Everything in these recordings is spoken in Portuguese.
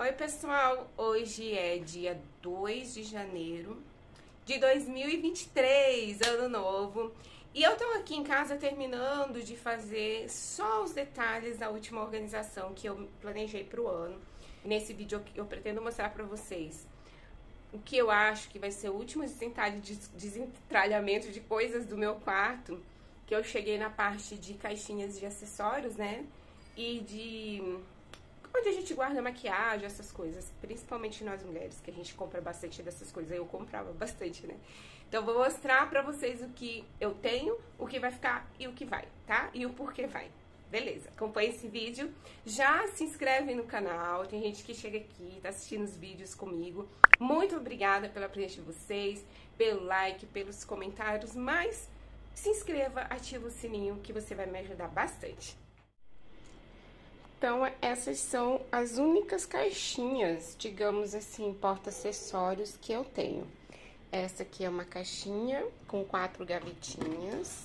Oi pessoal, hoje é dia 2 de janeiro de 2023, ano novo. E eu tô aqui em casa terminando de fazer só os detalhes da última organização que eu planejei pro ano. Nesse vídeo eu pretendo mostrar pra vocês o que eu acho que vai ser o último desentralhamento de coisas do meu quarto, que eu cheguei na parte de caixinhas de acessórios, né? E de onde a gente guarda maquiagem, essas coisas, principalmente nós mulheres, que a gente compra bastante dessas coisas. Eu comprava bastante, né? Então, vou mostrar pra vocês o que eu tenho, o que vai ficar e o que vai, tá? E o porquê vai. Beleza, acompanha esse vídeo. Já se inscreve no canal, tem gente que chega aqui, tá assistindo os vídeos comigo. Muito obrigada pela presença de vocês, pelo like, pelos comentários, mas se inscreva, ativa o sininho que você vai me ajudar bastante. Então, essas são as únicas caixinhas, digamos assim, porta-acessórios que eu tenho. Essa aqui é uma caixinha com 4 gavetinhas.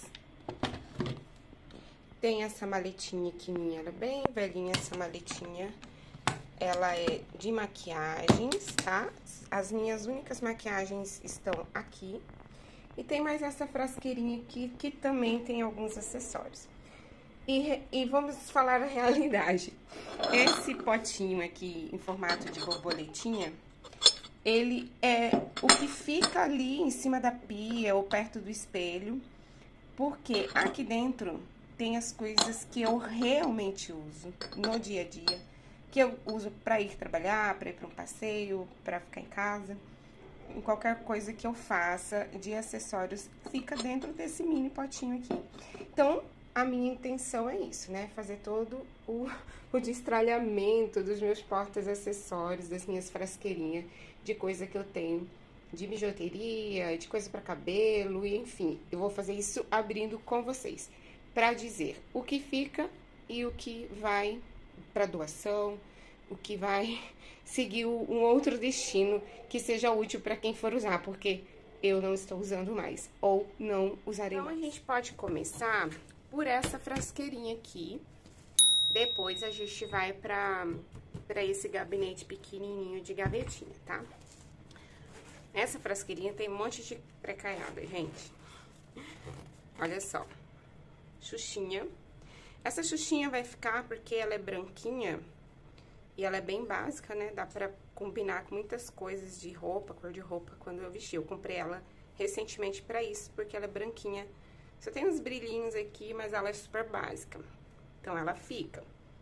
Tem essa maletinha aqui minha, ela é bem velhinha essa maletinha. Ela é de maquiagens, tá? As minhas únicas maquiagens estão aqui. E tem mais essa frasqueirinha aqui, que também tem alguns acessórios. E vamos falar a realidade. Esse potinho aqui, em formato de borboletinha, ele é o que fica ali em cima da pia ou perto do espelho, porque aqui dentro tem as coisas que eu realmente uso no dia a dia, que eu uso para ir trabalhar, para ir para um passeio, para ficar em casa. Em qualquer coisa que eu faça de acessórios, fica dentro desse mini potinho aqui. Então, a minha intenção é isso, né? Fazer todo o destralhamento dos meus portas-acessórios, das minhas frasqueirinhas, de coisa que eu tenho, de bijuteria, de coisa para cabelo, e enfim. Eu vou fazer isso abrindo com vocês, para dizer o que fica e o que vai para doação, o que vai seguir um outro destino que seja útil para quem for usar, porque eu não estou usando mais, ou não usarei mais. Então, a gente pode começar por essa frasqueirinha aqui. Depois a gente vai pra esse gabinete pequenininho de gavetinha, tá? Essa frasqueirinha tem um monte de precaiada, gente. Olha só. Xuxinha. Essa xuxinha vai ficar porque ela é branquinha e ela é bem básica, né? Dá pra combinar com muitas coisas de roupa, cor de roupa, quando eu vesti. Eu comprei ela recentemente pra isso, porque ela é branquinha. Só tem uns brilhinhos aqui, mas ela é super básica. Então, ela fica.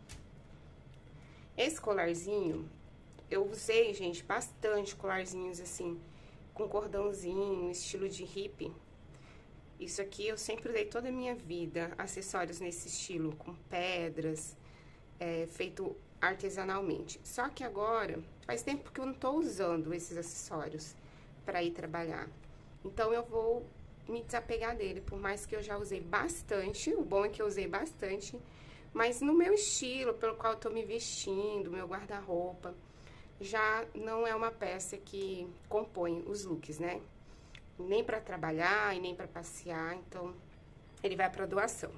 Esse colarzinho, eu usei, gente, bastante colarzinhos assim, com cordãozinho, estilo de hippie. Isso aqui eu sempre usei toda a minha vida, acessórios nesse estilo, com pedras, feito artesanalmente. Só que agora, faz tempo que eu não tô usando esses acessórios pra ir trabalhar. Então, eu vou me desapegar dele, por mais que eu já usei bastante. O bom é que eu usei bastante, mas no meu estilo, pelo qual eu tô me vestindo, meu guarda-roupa, já não é uma peça que compõe os looks, né? Nem pra trabalhar e nem pra passear, então ele vai pra doação.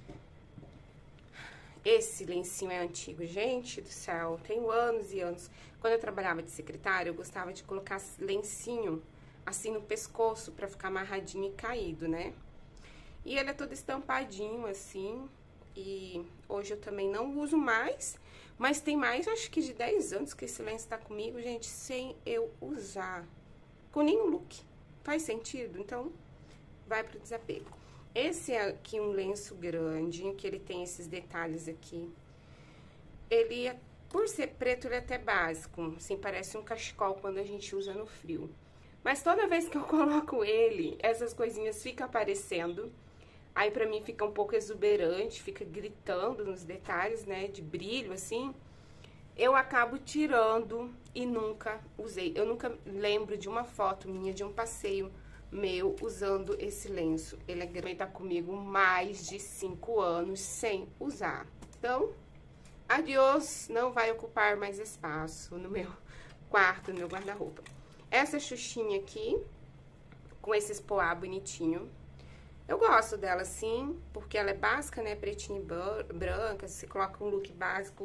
Esse lencinho é antigo, gente do céu, tenho anos e anos. Quando eu trabalhava de secretária, eu gostava de colocar lencinho assim no pescoço, pra ficar amarradinho e caído, né? E ele é todo estampadinho, assim, e hoje eu também não uso mais, mas tem mais, acho que de 10 anos que esse lenço tá comigo, gente, sem eu usar, com nenhum look. Faz sentido? Então, vai pro desapego. Esse é aqui um lenço grande, que ele tem esses detalhes aqui. Ele, por ser preto, ele é até básico, assim, parece um cachecol quando a gente usa no frio. Mas toda vez que eu coloco ele, essas coisinhas ficam aparecendo. Aí pra mim fica um pouco exuberante, fica gritando nos detalhes, né, de brilho, assim. Eu acabo tirando e nunca usei. Eu nunca lembro de uma foto minha, de um passeio meu, usando esse lenço. Ele tá comigo mais de 5 anos sem usar. Então, adiós, não vai ocupar mais espaço no meu quarto, no meu guarda-roupa. Essa xuxinha aqui, com esses poá bonitinho, eu gosto dela sim, porque ela é básica, né, pretinha e branca, você coloca um look básico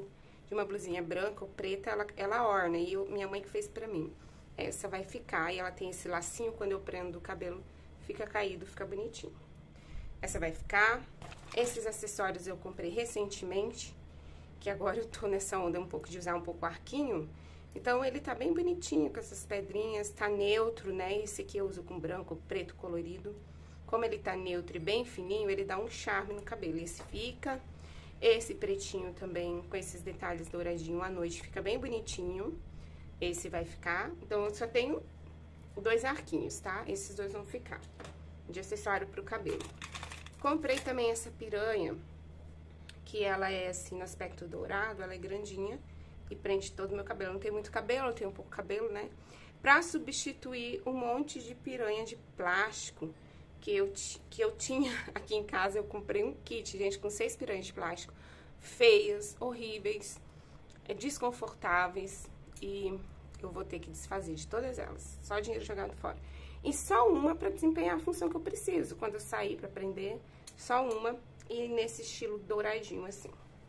de uma blusinha branca ou preta, ela orna, e minha mãe que fez pra mim. Essa vai ficar, e ela tem esse lacinho, quando eu prendo o cabelo, fica caído, fica bonitinho. Essa vai ficar. Esses acessórios eu comprei recentemente, que agora eu tô nessa onda um pouco de usar um pouco o arquinho. Então, ele tá bem bonitinho com essas pedrinhas, tá neutro, né? Esse aqui eu uso com branco, preto, colorido. Como ele tá neutro e bem fininho, ele dá um charme no cabelo. Esse fica. Esse pretinho também, com esses detalhes douradinho à noite, fica bem bonitinho. Esse vai ficar. Então, eu só tenho 2 arquinhos, tá? Esses 2 vão ficar de acessório pro cabelo. Comprei também essa piranha, que ela é assim no aspecto dourado, ela é grandinha e prende todo o meu cabelo. Eu não tenho muito cabelo, eu tenho um pouco cabelo, né? Pra substituir um monte de piranha de plástico que eu tinha aqui em casa. Eu comprei um kit, gente, com 6 piranhas de plástico, feias, horríveis, desconfortáveis, e eu vou ter que desfazer de todas elas, só dinheiro jogado fora. E só uma pra desempenhar a função que eu preciso, quando eu sair pra aprender, só uma, e nesse estilo douradinho, assim.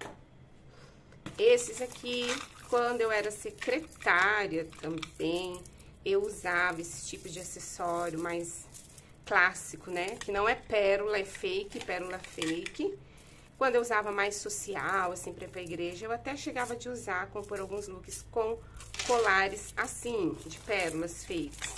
Esses aqui, quando eu era secretária também, eu usava esse tipo de acessório mais clássico, né? Que não é pérola, é fake, pérola fake. Quando eu usava mais social, assim, pra ir pra igreja, eu até chegava de usar, compor alguns looks com colares assim, de pérolas fakes.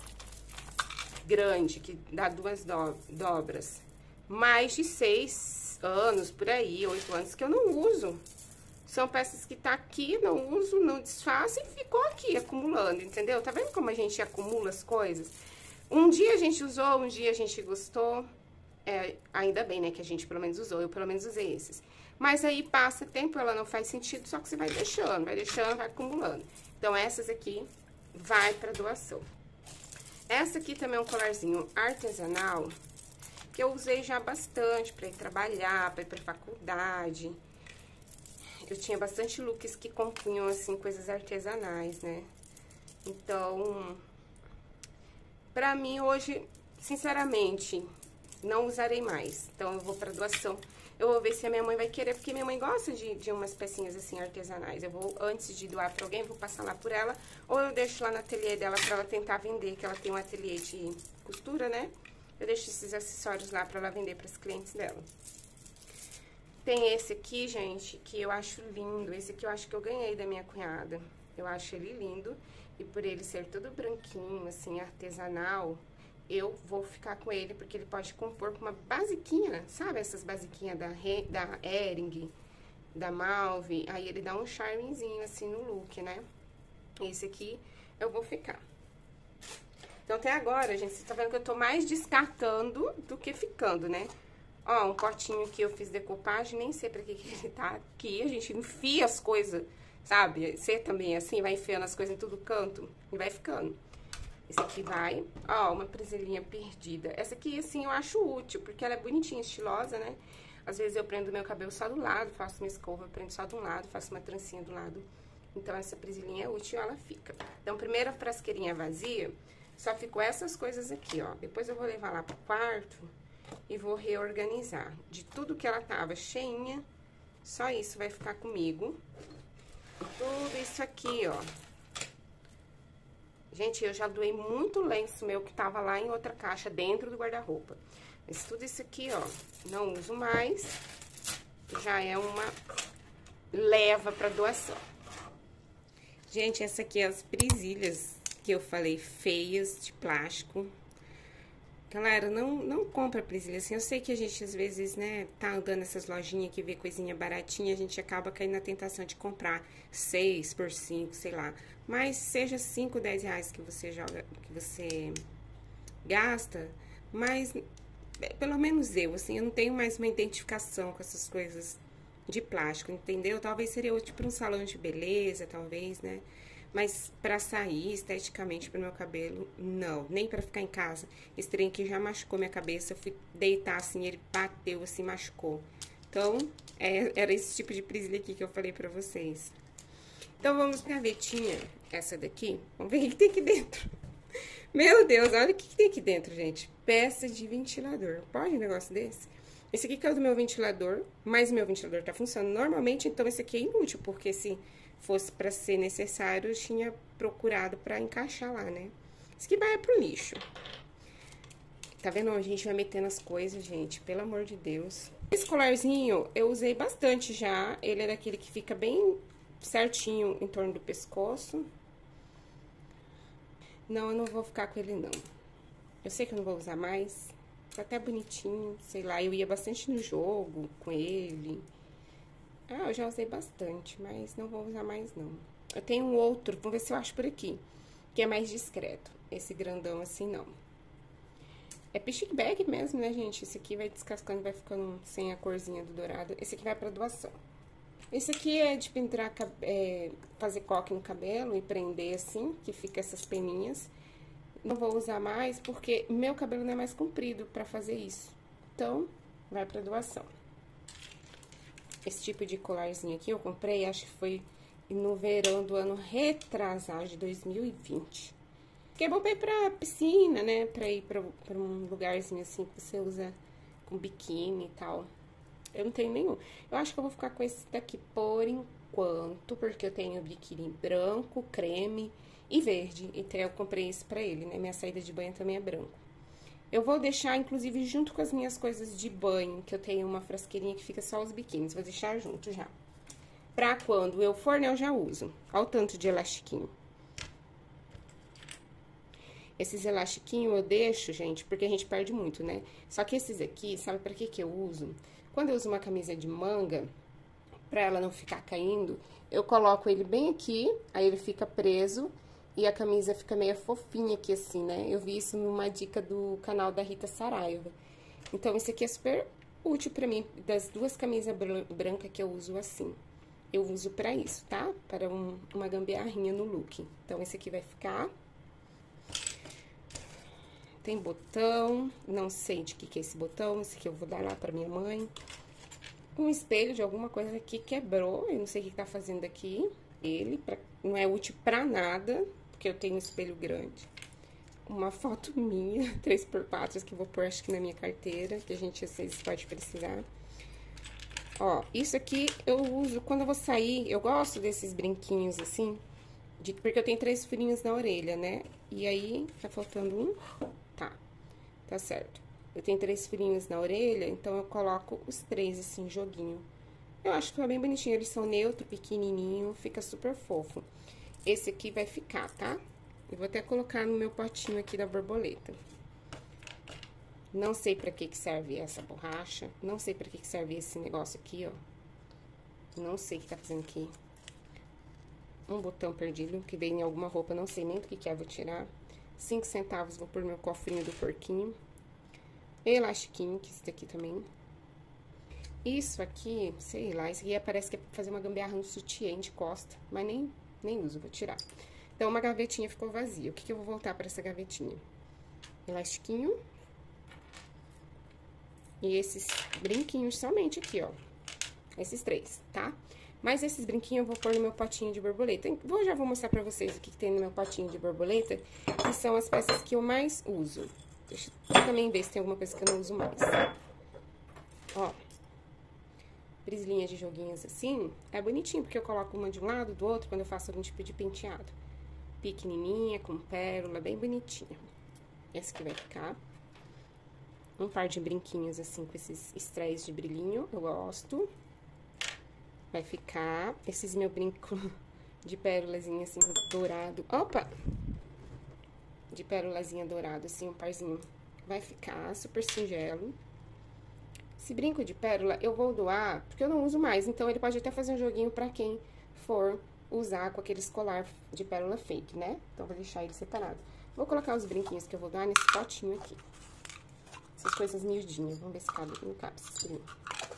Grande, que dá 2 dobras. Mais de 6 anos, por aí, 8 anos, que eu não uso. São peças que tá aqui, não uso, não desfaço e ficou aqui, acumulando, entendeu? Tá vendo como a gente acumula as coisas? Um dia a gente usou, um dia a gente gostou. Ainda bem, né, que a gente pelo menos usou, eu pelo menos usei esses. Mas aí passa tempo, ela não faz sentido, só que você vai deixando, vai acumulando. Então, essas aqui vai pra doação. Essa aqui também é um colarzinho artesanal, que eu usei já bastante pra ir trabalhar, pra ir pra faculdade. Eu tinha bastante looks que compunham, assim, coisas artesanais, né? Então, pra mim, hoje, sinceramente, não usarei mais. Então, eu vou pra doação. Eu vou ver se a minha mãe vai querer, porque minha mãe gosta de umas pecinhas, assim, artesanais. Eu vou, antes de doar pra alguém, vou passar lá por ela, ou eu deixo lá no ateliê dela pra ela tentar vender, que ela tem um ateliê de costura, né? Eu deixo esses acessórios lá pra ela vender pras clientes dela. Tem esse aqui, gente, que eu acho lindo. Esse aqui eu acho que eu ganhei da minha cunhada. Eu acho ele lindo. E por ele ser todo branquinho, assim, artesanal, eu vou ficar com ele, porque ele pode compor com uma basiquinha, sabe? Essas basiquinhas da Hering, da Malve. Aí ele dá um charmezinho, assim, no look, né? Esse aqui eu vou ficar. Então, até agora, gente, vocês estão vendo que eu tô mais descartando do que ficando, né? Ó, um potinho que eu fiz decopagem, nem sei pra que ele tá aqui. A gente enfia as coisas, sabe? Você também, assim, vai enfiando as coisas em todo canto e vai ficando. Esse aqui vai, ó, uma presilhinha perdida. Essa aqui, assim, eu acho útil, porque ela é bonitinha, estilosa, né? Às vezes eu prendo meu cabelo só do lado, faço uma escova, eu prendo só de um lado, faço uma trancinha do lado. Então, essa presilhinha é útil e ela fica. Então, primeiro a frasqueirinha vazia, só ficou essas coisas aqui, ó. Depois eu vou levar lá pro quarto e vou reorganizar. De tudo que ela tava cheinha, só isso vai ficar comigo. E tudo isso aqui, ó. Gente, eu já doei muito lenço meu que tava lá em outra caixa dentro do guarda-roupa. Mas tudo isso aqui, ó, não uso mais. Já é uma leva pra doação. Gente, essa aqui é as presilhas que eu falei, feias, de plástico. Galera, não compra presilha assim. Eu sei que a gente, às vezes, né, tá andando nessas lojinhas que vê coisinha baratinha, a gente acaba caindo na tentação de comprar 6 por 5, sei lá. Mas seja 5, 10 reais que você joga, que você gasta, mas pelo menos eu, assim, eu não tenho mais uma identificação com essas coisas de plástico, entendeu? Talvez seria útil para um salão de beleza, talvez, né? Mas pra sair esteticamente pro meu cabelo, não. Nem pra ficar em casa. Esse trem aqui já machucou minha cabeça. Eu fui deitar assim, ele bateu assim, machucou. Então, era esse tipo de presilha aqui que eu falei pra vocês. Então, vamos pra gavetinha, essa daqui. Vamos ver o que tem aqui dentro. Meu Deus, olha o que tem aqui dentro, gente. Peça de ventilador. Pode um negócio desse? Esse aqui caiu do meu ventilador, mas meu ventilador tá funcionando normalmente, então esse aqui é inútil, porque se fosse pra ser necessário, eu tinha procurado pra encaixar lá, né? Esse aqui vai pro lixo. Tá vendo? A gente vai metendo as coisas, gente, pelo amor de Deus. Esse colarzinho eu usei bastante já, ele é daquele que fica bem certinho em torno do pescoço. Não, eu não vou ficar com ele, não. Eu sei que eu não vou usar mais. Tá até bonitinho, sei lá. Eu ia bastante no jogo com ele. Ah, eu já usei bastante, mas não vou usar mais, não. Eu tenho um outro, vamos ver se eu acho por aqui, que é mais discreto. Esse grandão assim, não. É plastic bag mesmo, né, gente? Esse aqui vai descascando, vai ficando sem a corzinha do dourado. Esse aqui vai pra doação. Esse aqui é de pentear, fazer coque no cabelo e prender assim, que fica essas peninhas. Não vou usar mais porque meu cabelo não é mais comprido pra fazer isso. Então, vai pra doação. Esse tipo de colarzinho aqui eu comprei, acho que foi no verão do ano retrasado, de 2020. Que é bom pra ir pra piscina, né? Pra ir pra um lugarzinho assim que você usa com biquíni e tal. Eu não tenho nenhum. Eu acho que eu vou ficar com esse daqui por enquanto, porque eu tenho biquíni branco, creme e verde. Então, eu comprei esse pra ele, né? Minha saída de banho também é branco. Eu vou deixar, inclusive, junto com as minhas coisas de banho, que eu tenho uma frasqueirinha que fica só os biquínis. Vou deixar junto já. Pra quando eu for, né, eu já uso. Olha o tanto de elastiquinho. Esses elastiquinhos eu deixo, gente, porque a gente perde muito, né? Só que esses aqui, sabe pra que eu uso? Quando eu uso uma camisa de manga, pra ela não ficar caindo, eu coloco ele bem aqui, aí ele fica preso e a camisa fica meio fofinha aqui assim, né? Eu vi isso numa dica do canal da Rita Saraiva. Então, esse aqui é super útil pra mim, das duas camisas brancas que eu uso assim. Eu uso pra isso, tá? Para uma gambiarrinha no look. Então, esse aqui vai ficar... Tem botão, não sei de que é esse botão, esse aqui eu vou dar lá pra minha mãe. Um espelho de alguma coisa aqui quebrou, eu não sei o que tá fazendo aqui. Ele não é útil pra nada, porque eu tenho um espelho grande. Uma foto minha, 3x4, que eu vou pôr acho que na minha carteira, que a gente às vezes pode precisar. Ó, isso aqui eu uso quando eu vou sair, eu gosto desses brinquinhos assim, porque eu tenho 3 furinhos na orelha, né? E aí, tá faltando um? Tá certo. Eu tenho 3 furinhos na orelha, então eu coloco os 3 assim, joguinho. Eu acho que fica bem bonitinho, eles são neutro, pequenininho, fica super fofo. Esse aqui vai ficar, tá? Eu vou até colocar no meu potinho aqui da borboleta. Não sei pra que serve essa borracha, não sei pra que serve esse negócio aqui, ó. Não sei o que tá fazendo aqui. Um botão perdido, que veio em alguma roupa, não sei nem do que é, vou tirar. 5 centavos, vou pôr no meu cofrinho do porquinho. Elastiquinho, que esse daqui também. Isso aqui, sei lá, isso aqui parece que é pra fazer uma gambiarra no sutiã de costa, mas nem uso, vou tirar. Então, uma gavetinha ficou vazia. O que eu vou voltar pra essa gavetinha? Elastiquinho. E esses brinquinhos somente aqui, ó. Esses 3, tá? Mas esses brinquinhos eu vou pôr no meu potinho de borboleta. Já vou mostrar pra vocês o que tem no meu potinho de borboleta, que são as peças que eu mais uso. Deixa eu também ver se tem alguma coisa que eu não uso mais. Ó. Brislinha de joguinhos assim, é bonitinho, porque eu coloco uma de um lado, do outro, quando eu faço algum tipo de penteado. Pequenininha, com pérola, bem bonitinha. Esse aqui vai ficar. Um par de brinquinhos assim, com esses estreios de brilhinho, eu gosto. Vai ficar esses meus brincos de pérolazinha assim, dourado. Opa! De pérolazinha dourado, assim, um parzinho. Vai ficar super singelo. Esse brinco de pérola eu vou doar, porque eu não uso mais. Então, ele pode até fazer um joguinho pra quem for usar com aqueles colar de pérola fake, né? Então, vou deixar ele separado. Vou colocar os brinquinhos que eu vou doar nesse potinho aqui. Essas coisas miudinhas. Vamos ver se cabe. Não cabe esses brinquos.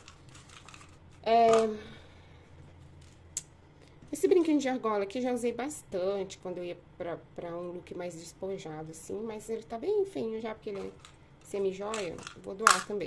Esse brinquinho de argola aqui eu já usei bastante quando eu ia pra um look mais despojado, assim. Mas ele tá bem feinho já, porque ele é semi-joia. Vou doar também.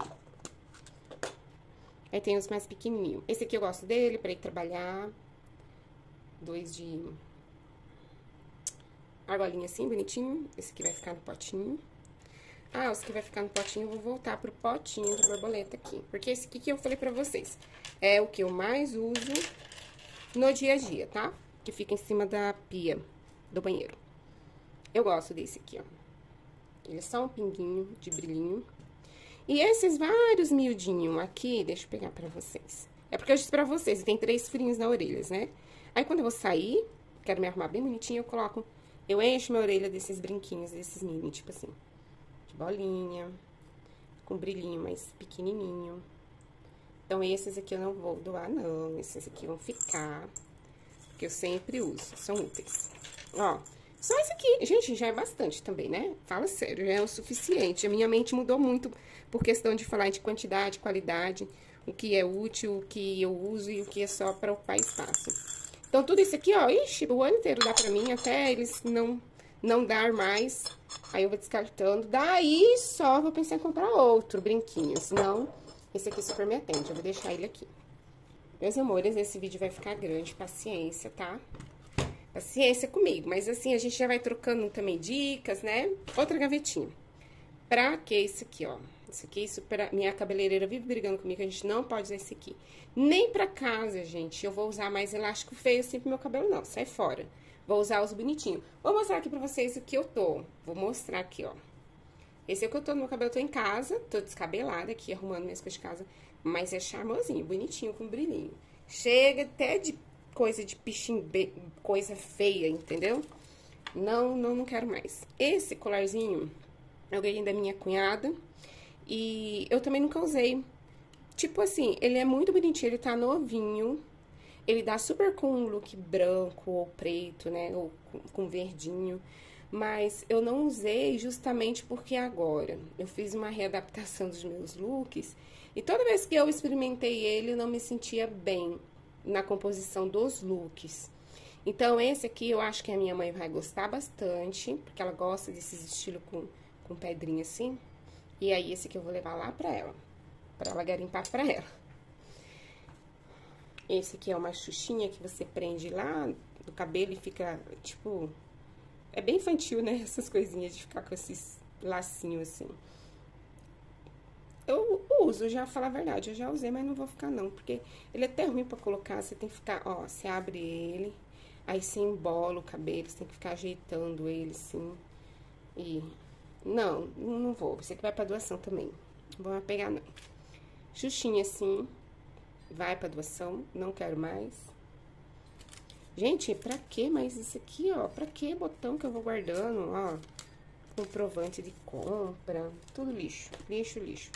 Aí tem os mais pequenininhos. Esse aqui eu gosto dele pra ir trabalhar. 2 de argolinha assim, bonitinho. Esse aqui vai ficar no potinho. Ah, os que vai ficar no potinho, eu vou voltar pro potinho de borboleta aqui. Porque esse aqui que eu falei pra vocês é o que eu mais uso no dia a dia, tá? Que fica em cima da pia do banheiro. Eu gosto desse aqui, ó. Ele é só um pinguinho de brilhinho. E esses vários miudinhos aqui, deixa eu pegar pra vocês. É porque eu disse pra vocês, tem 3 furinhos na orelha, né? Aí, quando eu vou sair, quero me arrumar bem bonitinho, eu encho minha orelha desses brinquinhos, desses mini, tipo assim, de bolinha, com brilhinho mais pequenininho. Então, esses aqui eu não vou doar, não. Esses aqui vão ficar, porque eu sempre uso, são úteis. Ó, só esse aqui, gente, já é bastante também, né? Fala sério, já é o suficiente. A minha mente mudou muito por questão de falar de quantidade, qualidade, o que é útil, o que eu uso e o que é só para ocupar espaço. Então, tudo isso aqui, ó, ixi, o ano inteiro dá pra mim, até eles não dar mais. Aí eu vou descartando. Daí só vou pensar em comprar outro brinquinho, senão esse aqui super me atende. Eu vou deixar ele aqui. Meus amores, esse vídeo vai ficar grande, paciência, tá? Paciência comigo, mas assim, a gente já vai trocando também dicas, né? Outra gavetinha. Pra que isso aqui, ó? Isso pra... Minha cabeleireira vive brigando comigo, a gente não pode usar esse aqui. Nem pra casa, gente, eu vou usar mais elástico feio assim pro meu cabelo, não. Sai fora. Vou usar os bonitinhos. Vou mostrar aqui pra vocês o que eu tô. Vou mostrar aqui, ó. Esse é o que eu tô no meu cabelo, tô em casa, tô descabelada aqui, arrumando minhas coisas de casa. Mas é charmosinho, bonitinho, com brilhinho. Chega até de coisa de pichimbe, coisa feia, entendeu? Não quero mais. Esse colarzinho eu ganhei da minha cunhada e eu também nunca usei. Tipo assim, ele é muito bonitinho, ele tá novinho. Ele dá super com um look branco ou preto, né? Ou com verdinho. Mas eu não usei justamente porque agora eu fiz uma readaptação dos meus looks. E toda vez que eu experimentei ele, eu não me sentia bem na composição dos looks. Então, esse aqui eu acho que a minha mãe vai gostar bastante, porque ela gosta desses estilos com pedrinha assim. E aí, esse aqui eu vou levar lá pra ela garimpar pra ela. Esse aqui é uma xuxinha que você prende lá no cabelo e fica, tipo... É bem infantil, né? Essas coisinhas de ficar com esses lacinhos assim. Eu uso, já falar a verdade, eu já usei, mas não vou ficar não, porque ele é até ruim pra colocar, você tem que ficar, ó, você abre ele, aí você embola o cabelo, você tem que ficar ajeitando ele, assim, e... Não vou, você que vai pra doação também, não vou me pegar não. Xuxinha assim, vai pra doação, não quero mais. Gente, pra que mais isso aqui, ó, pra que botão que eu vou guardando, ó, comprovante de compra, tudo lixo, lixo.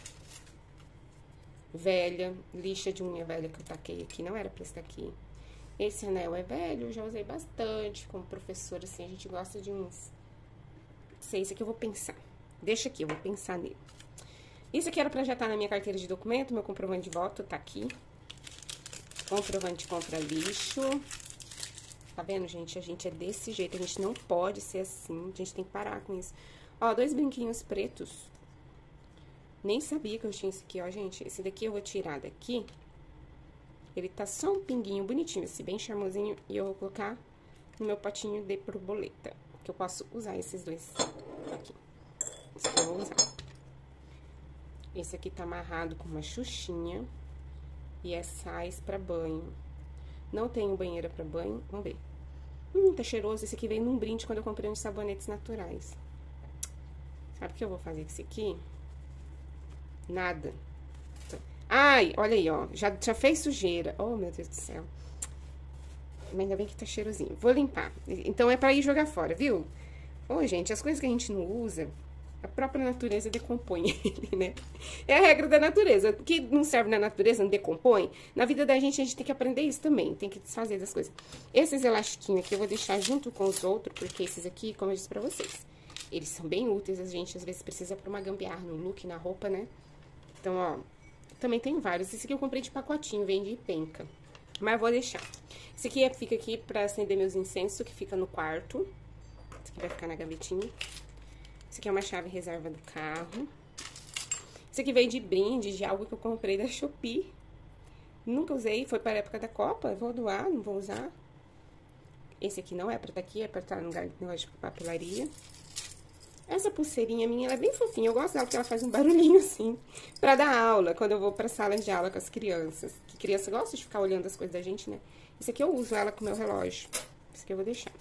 Velha, lixa de unha velha que eu taquei aqui, não era pra estar aqui. Esse anel é velho, eu já usei bastante como professora, assim, a gente gosta de uns... Sei, esse aqui eu vou pensar. Deixa aqui, eu vou pensar nele. Isso aqui era pra já estar na minha carteira de documento, meu comprovante de voto tá aqui. Comprovante de compra lixo. Tá vendo, gente? A gente é desse jeito, a gente não pode ser assim, a gente tem que parar com isso. Ó, 2 brinquinhos pretos. Nem sabia que eu tinha esse aqui, ó, gente. Esse daqui eu vou tirar daqui. Ele tá só um pinguinho bonitinho, esse bem charmosinho. E eu vou colocar no meu potinho de borboleta. Que eu posso usar esses dois aqui. Esse aqui eu vou usar. Esse aqui tá amarrado com uma xuxinha. E é sais pra banho. Não tenho banheira pra banho. Vamos ver. Tá cheiroso. Esse aqui veio num brinde quando eu comprei uns sabonetes naturais. Sabe o que eu vou fazer com esse aqui? Nada. Ai, olha aí, ó. Já fez sujeira. Oh, meu Deus do céu. Mas ainda bem que tá cheirosinho. Vou limpar. Então, é pra ir jogar fora, viu? Ô, gente, as coisas que a gente não usa, a própria natureza decompõe ele, né? É a regra da natureza. O que não serve na natureza, não decompõe. Na vida da gente, a gente tem que aprender isso também. Tem que desfazer das coisas. Esses elastiquinhos aqui eu vou deixar junto com os outros, porque esses aqui, como eu disse pra vocês, eles são bem úteis. A gente, às vezes, precisa pra uma gambiarra no look, na roupa, né? Então, ó, também tem vários. Esse aqui eu comprei de pacotinho, vem de penca. Mas vou deixar. Esse aqui fica aqui pra acender meus incensos, que fica no quarto. Esse aqui vai ficar na gavetinha. Esse aqui é uma chave reserva do carro. Esse aqui veio de brinde, de algo que eu comprei da Shopee. Nunca usei, foi para a época da Copa. Vou doar, não vou usar. Esse aqui não é pra estar aqui, é pra estar no lugar de papelaria. Essa pulseirinha minha, ela é bem fofinha. Eu gosto dela porque ela faz um barulhinho assim, pra dar aula, quando eu vou pra sala de aula com as crianças. Que criança gosta de ficar olhando as coisas da gente, né? Esse aqui eu uso ela com o meu relógio. Esse aqui eu vou deixar.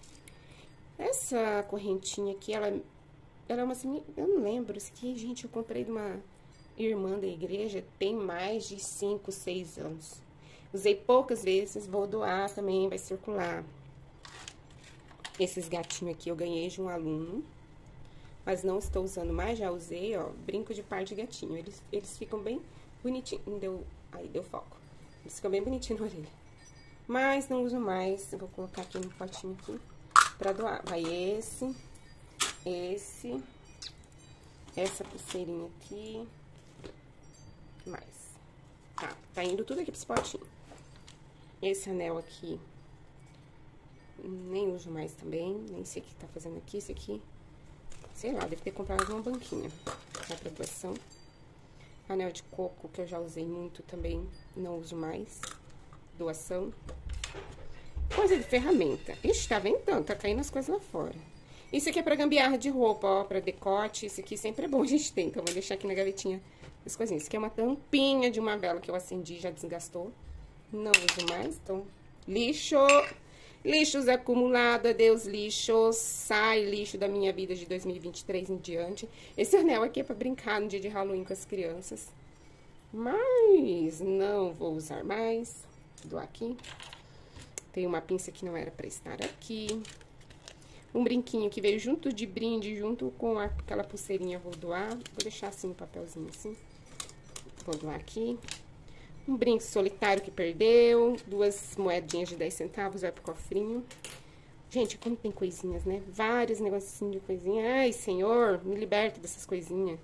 Essa correntinha aqui, ela é uma... Eu não lembro. Isso aqui, gente, eu comprei de uma irmã da igreja. Tem mais de 5, 6 anos. Usei poucas vezes, vou doar também, vai circular. Esses gatinhos aqui eu ganhei de um aluno. Mas não estou usando mais, já usei, ó, brinco de par de gatinho. Eles ficam bem bonitinhos. Aí deu foco. Eles ficam bem bonitinhos na orelha. Mas não uso mais. Eu vou colocar aqui no potinho aqui pra doar. Vai esse, essa pulseirinha aqui. O que mais? Tá indo tudo aqui pra esse potinho. Esse anel aqui, nem uso mais também. Nem sei o que tá fazendo aqui, esse aqui. Sei lá, deve ter comprado uma banquinha pra doação. Anel de coco, que eu já usei muito também, não uso mais. Doação. Coisa de ferramenta. Ixi, tá ventando, tá caindo as coisas lá fora. Isso aqui é pra gambiarra de roupa, ó, pra decote. Isso aqui sempre é bom a gente ter, então vou deixar aqui na gavetinha as coisinhas. Isso aqui é uma tampinha de uma vela que eu acendi, já desgastou. Não uso mais, então, lixo. Lixos acumulados, adeus lixos, sai lixo da minha vida de 2023 em diante. Esse anel aqui é pra brincar no dia de Halloween com as crianças. Mas não vou usar mais. Doar aqui. Tem uma pinça que não era pra estar aqui. Um brinquinho que veio junto de brinde, junto com aquela pulseirinha, vou doar. Vou deixar assim, um papelzinho assim. Vou doar aqui. Um brinco solitário que perdeu. 2 moedinhas de 10 centavos, vai pro cofrinho. Gente, como tem coisinhas, né? Vários negocinhos de coisinha. Ai, senhor, me liberta dessas coisinhas.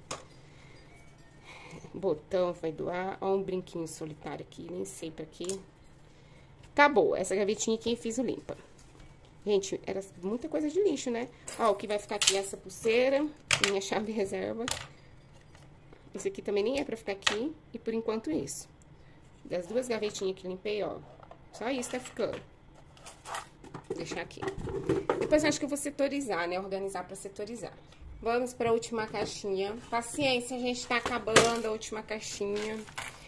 Botão vai doar. Ó, um brinquinho solitário aqui, nem sei pra quê. Acabou. Essa gavetinha aqui, fiz o limpa. Gente, era muita coisa de lixo, né? Ó, o que vai ficar aqui é essa pulseira. Minha chave reserva. Esse aqui também nem é pra ficar aqui. E por enquanto isso. Das 2 gavetinhas que limpei, ó. Só isso tá ficando. Vou deixar aqui. Depois eu acho que eu vou setorizar, né? Organizar pra setorizar. Vamos pra última caixinha. Paciência, a gente tá acabando a última caixinha.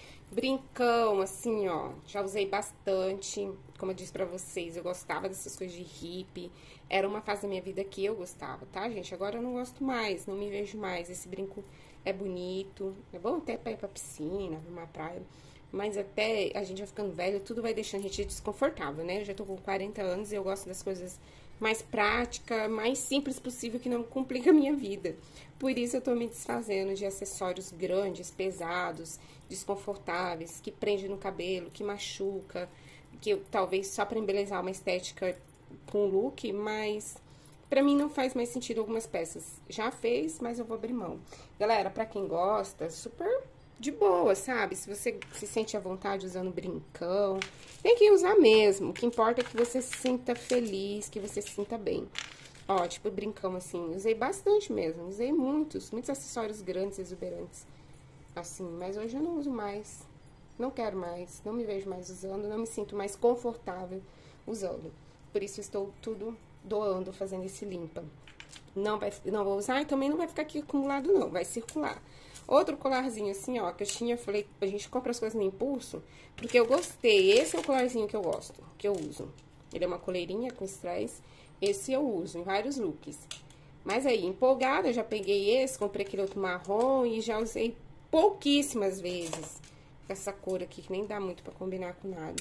Brincão, assim, ó. Já usei bastante. Como eu disse pra vocês, eu gostava dessas coisas de hippie. Era uma fase da minha vida que eu gostava, tá, gente? Agora eu não gosto mais, não me vejo mais. Esse brinco é bonito. É bom até pra ir pra piscina, pra uma praia. Mas até a gente vai ficando velho, tudo vai deixando a gente desconfortável, né? Eu já tô com 40 anos e eu gosto das coisas mais práticas, mais simples possível, que não complica a minha vida. Por isso eu tô me desfazendo de acessórios grandes, pesados, desconfortáveis, que prende no cabelo, que machuca, que talvez só pra embelezar uma estética com look, mas pra mim não faz mais sentido algumas peças. Já fez, mas eu vou abrir mão. Galera, pra quem gosta, super de boa, sabe? Se você se sente à vontade usando brincão, tem que usar mesmo. O que importa é que você se sinta feliz, que você se sinta bem. Ó, tipo brincão assim, usei bastante mesmo. Usei muitos acessórios grandes, exuberantes. Assim, mas hoje eu não uso mais. Não quero mais, não me vejo mais usando, não me sinto mais confortável usando. Por isso estou tudo doando, fazendo esse limpa. Não vou usar e também não vai ficar aqui acumulado não, vai circular. Outro colarzinho assim, ó, que eu tinha, falei, a gente compra as coisas no impulso, porque eu gostei. Esse é o colarzinho que eu gosto, que eu uso. Ele é uma coleirinha com strass, esse eu uso em vários looks. Mas aí, empolgada, eu já peguei esse, comprei aquele outro marrom e já usei pouquíssimas vezes. Essa cor aqui, que nem dá muito pra combinar com nada.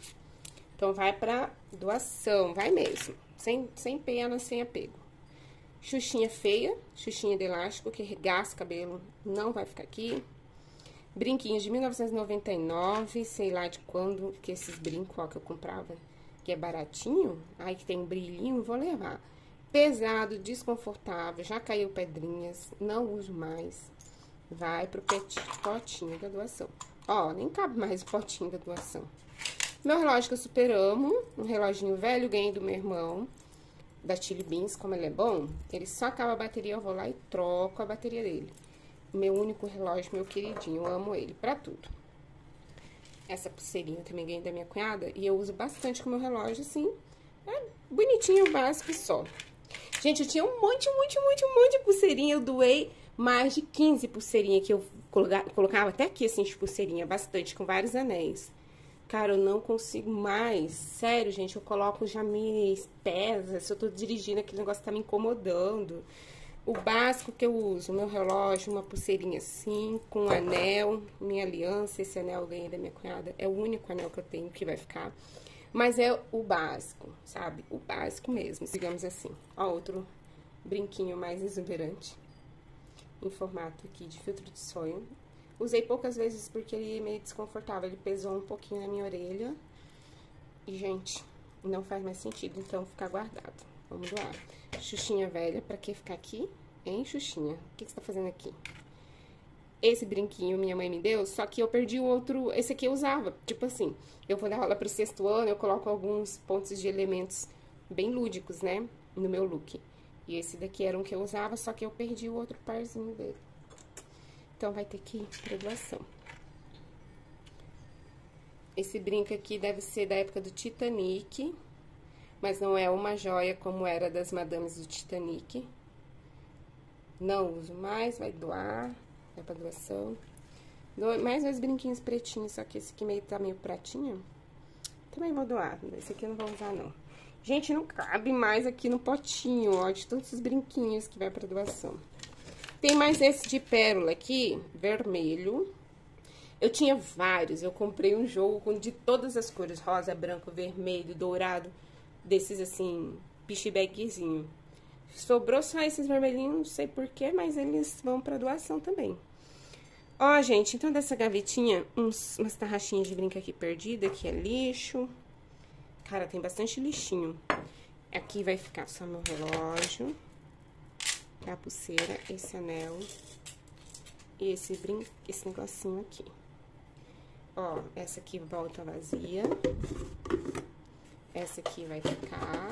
Então, vai pra doação, vai mesmo. Sem pena, sem apego. Xuxinha feia, xuxinha de elástico, que regaça o cabelo, não vai ficar aqui. Brinquinhos de 1999, sei lá de quando, que esses brincos, ó, que eu comprava, que é baratinho, aí que tem um brilhinho, vou levar. Pesado, desconfortável, já caiu pedrinhas, não uso mais. Vai pro potinho da doação. Ó, nem cabe mais o potinho da doação. Meu relógio que eu super amo, um reloginho velho, ganhei do meu irmão, da Chili Beans, como ele é bom, ele só acaba a bateria, eu vou lá e troco a bateria dele. Meu único relógio, meu queridinho, eu amo ele pra tudo. Essa pulseirinha eu também ganhei da minha cunhada e eu uso bastante com o meu relógio, assim, é bonitinho, básico e só. Gente, eu tinha um monte de pulseirinha. Eu doei mais de 15 pulseirinhas que eu colocava até aqui, assim, de pulseirinha, bastante, com vários anéis. Cara, eu não consigo mais. Sério, gente, eu coloco, já me pesa. Se eu tô dirigindo, aquele negócio tá me incomodando. O básico que eu uso, meu relógio, uma pulseirinha assim, com um anel, minha aliança. Esse anel eu ganhei da minha cunhada. É o único anel que eu tenho que vai ficar. Mas é o básico, sabe? O básico mesmo, digamos assim. Ó, outro brinquinho mais exuberante. Em formato aqui de filtro de sonho. Usei poucas vezes porque ele é meio desconfortável. Ele pesou um pouquinho na minha orelha. E, gente, não faz mais sentido, então ficar guardado. Vamos doar. Xuxinha velha, pra que ficar aqui? Hein, Xuxinha? O que você tá fazendo aqui? Esse brinquinho minha mãe me deu, só que eu perdi o outro. Esse aqui eu usava. Tipo assim, eu vou dar aula pro 6º ano, eu coloco alguns pontos de elementos bem lúdicos, né? No meu look. E esse daqui era um que eu usava, só que eu perdi o outro parzinho dele. Então, vai ter que ir pra doação. Esse brinco aqui deve ser da época do Titanic, mas não é uma joia como era das madames do Titanic. Não uso mais, vai doar, vai pra doação. Mais 2 brinquinhos pretinhos, só que esse aqui tá meio pratinho. Também vou doar, esse aqui eu não vou usar, não. Gente, não cabe mais aqui no potinho, ó, de todos os brinquinhos que vai pra doação. Tem mais esse de pérola aqui, vermelho. Eu tinha vários, eu comprei um jogo de todas as cores, rosa, branco, vermelho, dourado, desses assim, pichibagzinho. Sobrou só esses vermelhinhos, não sei porquê, mas eles vão pra doação também. Ó, gente, então dessa gavetinha, umas tarraxinhas de brinco aqui perdida, que é lixo. Cara, tem bastante lixinho. Aqui vai ficar só meu relógio. A pulseira, esse anel e esse negocinho aqui. Ó, essa aqui volta vazia. Essa aqui vai ficar.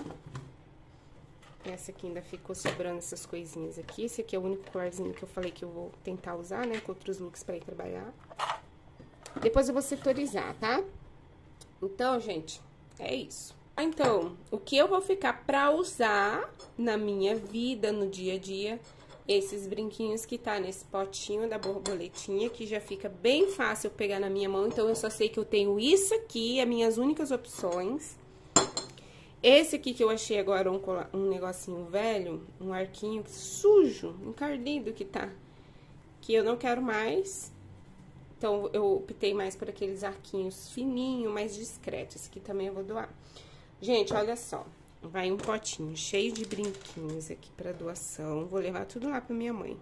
Essa aqui ainda ficou sobrando essas coisinhas aqui. Esse aqui é o único colarzinho que eu falei que eu vou tentar usar, né? Com outros looks pra ir trabalhar. Depois eu vou setorizar, tá? Então, gente, é isso. Então, o que eu vou ficar pra usar na minha vida, no dia a dia, esses brinquinhos que tá nesse potinho da borboletinha, que já fica bem fácil pegar na minha mão. Então, eu só sei que eu tenho isso aqui, as minhas únicas opções. Esse aqui que eu achei agora um negocinho velho, um arquinho sujo, encardido que tá, que eu não quero mais. Então, eu optei mais por aqueles arquinhos fininhos, mais discretos. Esse aqui também eu vou doar. Gente, olha só, vai um potinho cheio de brinquinhos aqui pra doação. Vou levar tudo lá pra minha mãe.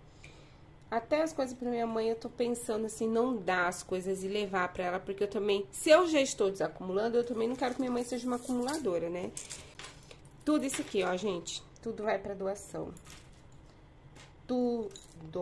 Até as coisas pra minha mãe, eu tô pensando assim, não dar as coisas e levar pra ela, porque eu também, se eu já estou desacumulando, eu também não quero que minha mãe seja uma acumuladora, né? Tudo isso aqui, ó, gente, tudo vai pra doação. Tudo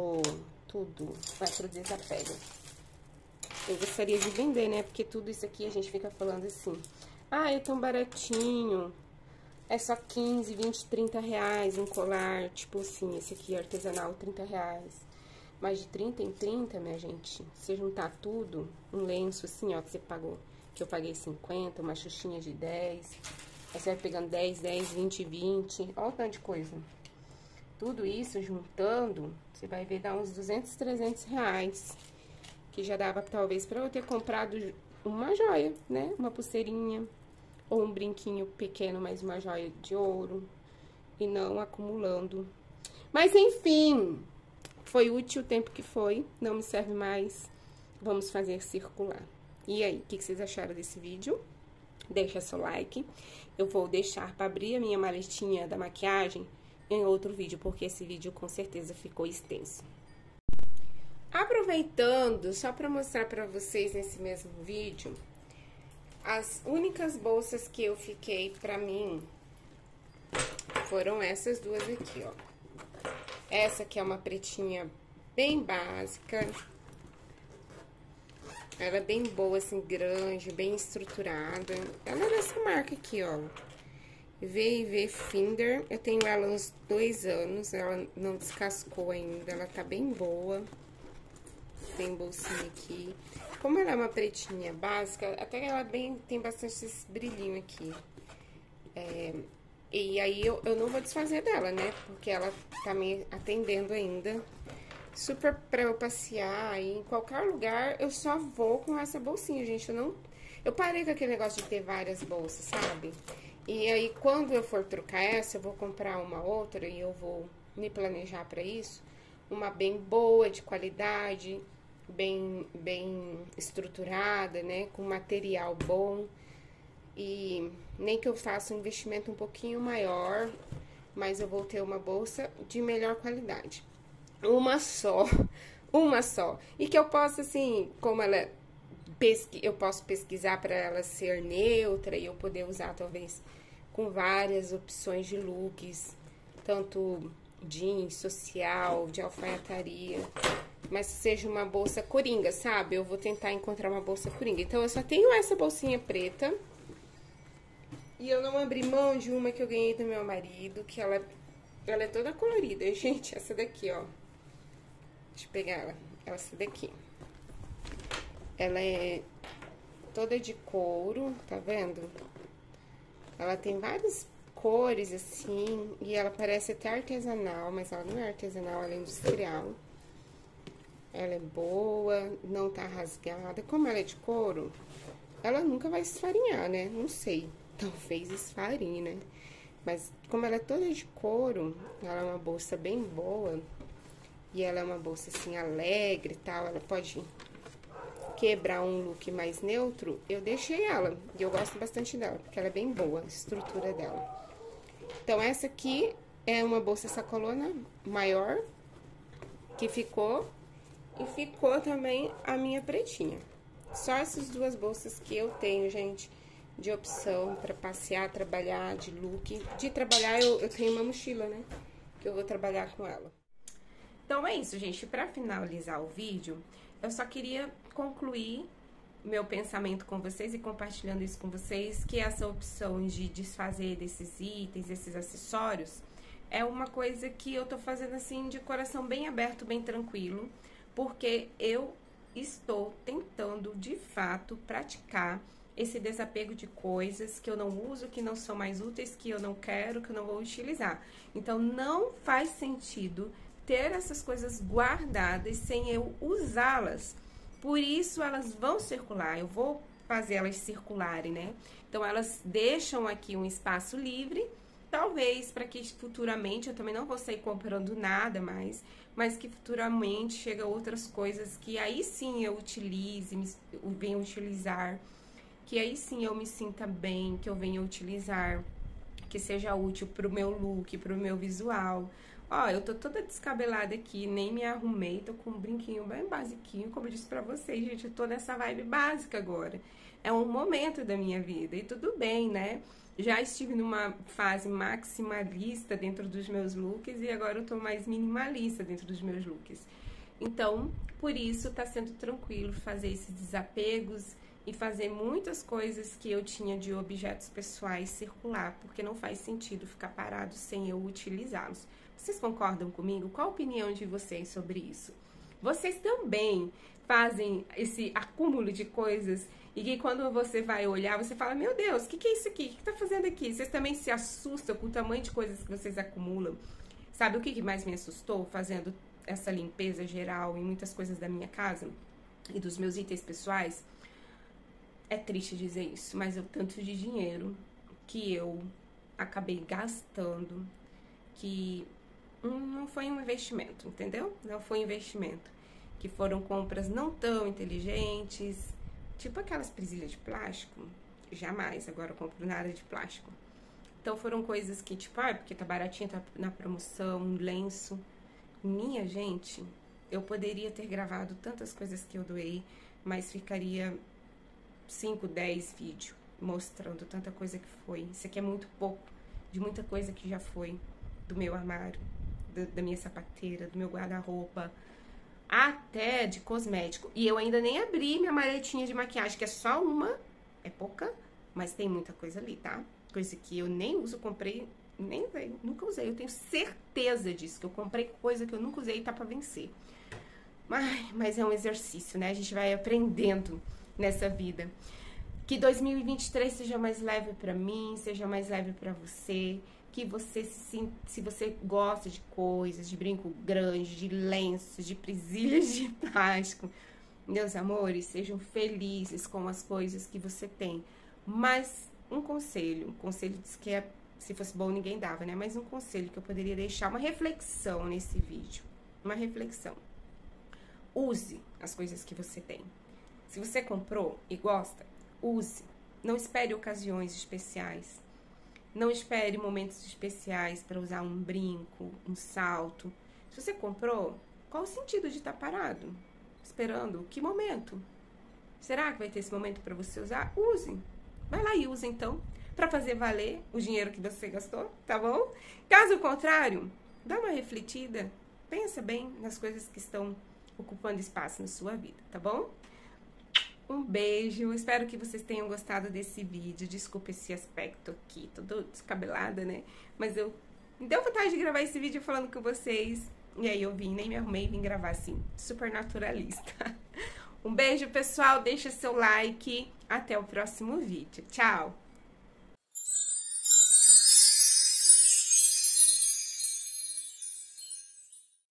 vai pro desapego. Eu gostaria de vender, né? Porque tudo isso aqui a gente fica falando assim, ah, é tão baratinho, é só 15, 20, 30 reais um colar, tipo assim, esse aqui artesanal, 30 reais. Mas de 30 em 30, minha gente, se juntar tudo, um lenço assim, ó, que você pagou, que eu paguei 50, uma xuxinha de 10, aí você vai pegando 10, 10, 20, 20, ó o tanto de coisa. Tudo isso juntando, você vai ver dar uns 200, 300 reais, que já dava talvez pra eu ter comprado uma joia, né, uma pulseirinha, ou um brinquinho pequeno, mas uma joia de ouro, e não acumulando. Mas enfim, foi útil o tempo que foi, não me serve mais, vamos fazer circular. E aí, o que vocês acharam desse vídeo? Deixa seu like, eu vou deixar para abrir a minha maletinha da maquiagem em outro vídeo, porque esse vídeo com certeza ficou extenso. Aproveitando, só para mostrar para vocês nesse mesmo vídeo, as únicas bolsas que eu fiquei pra mim foram essas duas aqui, ó. Essa aqui é uma pretinha bem básica. Ela é bem boa, assim, grande, bem estruturada. Ela é dessa marca aqui, ó. V&V Finder. Eu tenho ela há uns 2 anos, ela não descascou ainda, ela tá bem boa. Tem bolsinha aqui. Como ela é uma pretinha básica, até ela tem bastante esse brilhinho aqui. E aí eu não vou desfazer dela, né? Porque ela tá me atendendo ainda. Super pra eu passear aí em qualquer lugar, eu só vou com essa bolsinha, gente. Eu parei com aquele negócio de ter várias bolsas, sabe? E aí, quando eu for trocar essa, eu vou comprar uma outra e eu vou me planejar pra isso. Uma bem boa, de qualidade, bem estruturada, né? Com material bom. E nem que eu faça um investimento um pouquinho maior, mas eu vou ter uma bolsa de melhor qualidade. Uma só, uma só. E que eu posso, assim, como ela eu posso pesquisar para ela ser neutra e eu poder usar, talvez, com várias opções de looks, tanto jeans, social, de alfaiataria, mas seja uma bolsa coringa, sabe? Eu vou tentar encontrar uma bolsa coringa. Então, eu só tenho essa bolsinha preta. E eu não abri mão de uma que eu ganhei do meu marido, que ela é toda colorida. Gente, essa daqui, ó. Deixa eu pegar ela. Essa daqui. Ela é toda de couro, tá vendo? Ela tem várias cores, assim, e ela parece até artesanal, mas ela não é artesanal, ela é industrial. Ela é boa, não tá rasgada. Como ela é de couro, ela nunca vai esfarinhar, né? Não sei. Talvez esfarinhe, né? Mas como ela é toda de couro, ela é uma bolsa bem boa. E ela é uma bolsa, assim, alegre e tal. Ela pode quebrar um look mais neutro. Eu deixei ela. E eu gosto bastante dela, porque ela é bem boa, a estrutura dela. Então, essa aqui é uma bolsa sacolona maior, que ficou. E ficou também a minha pretinha. Só essas duas bolsas que eu tenho, gente, de opção para passear, trabalhar, de look. De trabalhar, eu tenho uma mochila, né? Que eu vou trabalhar com ela. Então, é isso, gente. Para finalizar o vídeo, eu só queria concluir meu pensamento com vocês e compartilhando isso com vocês, que essa opção de desfazer desses itens, desses acessórios, é uma coisa que eu tô fazendo, assim, de coração bem aberto, bem tranquilo, porque eu estou tentando, de fato, praticar esse desapego de coisas que eu não uso, que não são mais úteis, que eu não quero, que eu não vou utilizar. Então, não faz sentido ter essas coisas guardadas sem eu usá-las. Por isso, elas vão circular, eu vou fazer elas circularem, né? Então, elas deixam aqui um espaço livre, talvez para que futuramente, eu também não vou sair comprando nada mais, mas que futuramente chega outras coisas que aí sim eu utilize, venha utilizar, que aí sim eu me sinta bem, que eu venha utilizar, que seja útil pro meu look, pro meu visual. Ó, eu tô toda descabelada aqui, nem me arrumei, tô com um brinquinho bem basiquinho, como eu disse pra vocês, gente, eu tô nessa vibe básica agora. É um momento da minha vida, e tudo bem, né? Já estive numa fase maximalista dentro dos meus looks, e agora eu tô mais minimalista dentro dos meus looks. Então, por isso, tá sendo tranquilo fazer esses desapegos, e fazer muitas coisas que eu tinha de objetos pessoais circular, porque não faz sentido ficar parado sem eu utilizá-los. Vocês concordam comigo? Qual a opinião de vocês sobre isso? Vocês também fazem esse acúmulo de coisas e que quando você vai olhar, você fala, meu Deus, o que é isso aqui? O que tá fazendo aqui? Vocês também se assustam com o tamanho de coisas que vocês acumulam? Sabe o que mais me assustou fazendo essa limpeza geral em muitas coisas da minha casa e dos meus itens pessoais? É triste dizer isso, mas o tanto de dinheiro que eu acabei gastando, que não foi um investimento, entendeu? Não foi um investimento. Que foram compras não tão inteligentes, tipo aquelas presilhas de plástico. Jamais agora eu compro nada de plástico. Então foram coisas que, tipo, porque tá baratinho, tá na promoção, um lenço. Minha gente, eu poderia ter gravado tantas coisas que eu doei, mas ficaria 5, 10 vídeos mostrando tanta coisa que foi. Isso aqui é muito pouco de muita coisa que já foi do meu armário, da minha sapateira, do meu guarda-roupa, até de cosmético. E eu ainda nem abri minha maletinha de maquiagem, que é só uma, é pouca, mas tem muita coisa ali, tá? Coisa que eu nem uso, comprei, nem usei, nunca usei. Eu tenho certeza disso, que eu comprei coisa que eu nunca usei e tá pra vencer. Mas é um exercício, né? A gente vai aprendendo nessa vida. Que 2023 seja mais leve pra mim, seja mais leve pra você, que você se você gosta de coisas, de brinco grande, de lenços, de presilhas de plástico, meus amores, sejam felizes com as coisas que você tem. Mas um conselho diz que se fosse bom ninguém dava, né? Mas um conselho que eu poderia deixar, uma reflexão nesse vídeo, uma reflexão. Use as coisas que você tem. Se você comprou e gosta, use. Não espere ocasiões especiais. Não espere momentos especiais para usar um brinco, um salto. Se você comprou, qual o sentido de estar parado? Esperando? Que momento? Será que vai ter esse momento para você usar? Use. Vai lá e use então, para fazer valer o dinheiro que você gastou, tá bom? Caso contrário, dá uma refletida, pensa bem nas coisas que estão ocupando espaço na sua vida, tá bom? Um beijo, espero que vocês tenham gostado desse vídeo. Desculpa esse aspecto aqui, todo descabelada, né? Mas me deu vontade de gravar esse vídeo falando com vocês. E aí eu nem me arrumei, vim gravar assim, super naturalista. Um beijo, pessoal, deixa seu like. Até o próximo vídeo. Tchau!